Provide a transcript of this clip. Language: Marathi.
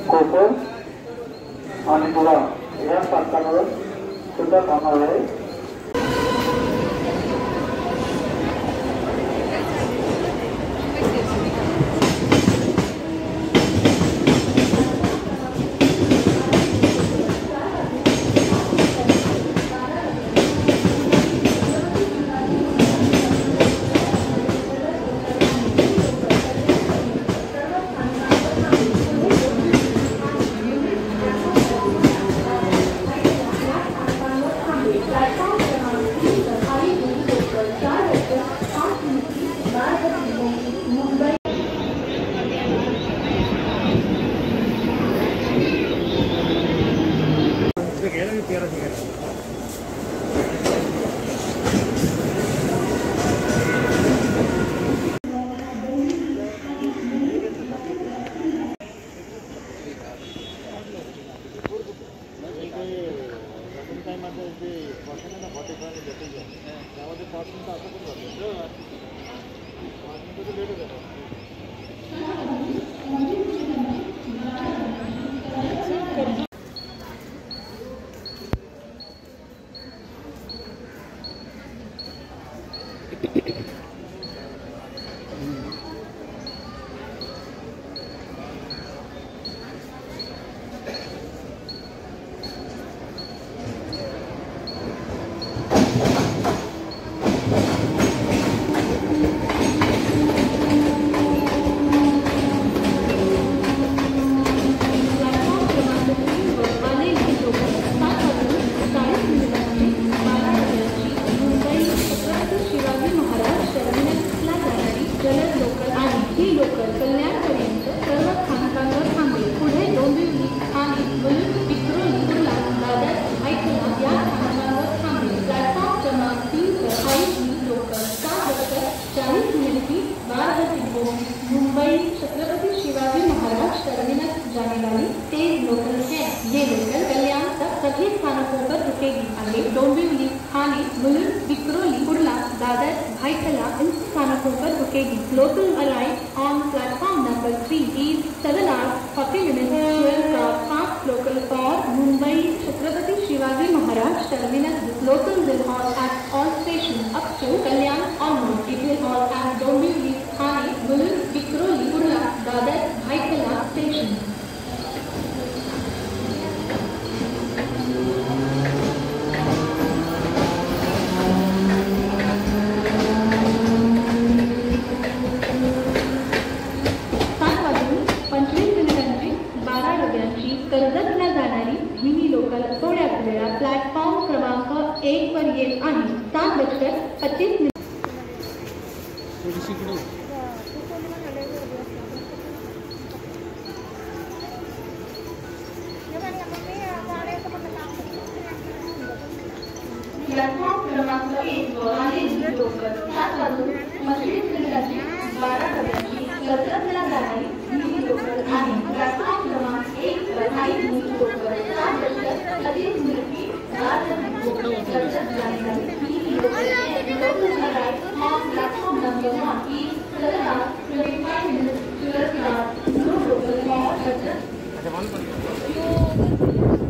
कोपर आणि तुला या स्थानकावर सुद्धा थांबणार आहे. मुंबई छत्रपति शिवाजी महाराज टर्मिनस जाने वाली तेज लोकल है। ये लोकल कल्याण तक सभी स्थानकों पर रुकेगी। आगे डोंबिवली, ठाणे, मुलुंड, विक्रोली, कुर्ला, दादर, भाईखला इन स्थानकों पर रुकेगी। Local arrived on platform number 3 is 7 hours 40 minutes 12 cars fast local for Mumbai Chhatrapati Shivaji Maharaj terminus. This local will halt at all stations up to Kalyan onward. It will halt at Dombivli, Thane, Mulund, Vikroli, Kurla, Dadar, Bhaikala stations. कर्जतला जाणारी मिनी लोकल थोड्याच वेळात प्लॅटफॉर्म क्रमांक 1 वर येत आहे. 7:25 प्लॅटफॉर्म क्रमांक 1 वर आलेली लोकल 7:25 कर्जतला जाणारी मिनी लोकल आहे. प्लॅटफॉर्म क्रमांक 1 वर आलेली लोकल 7:25 कर्जत जाणारी mini local on platform number 1 is 7 hours 25 minutes 12 cars. No local for Karjat.